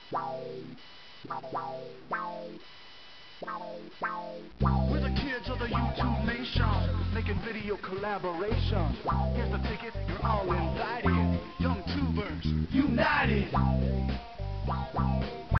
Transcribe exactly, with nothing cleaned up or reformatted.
We're the kids of the YouTube nation, making video collaboration. Here's the ticket, you're all invited. YoungTubers United.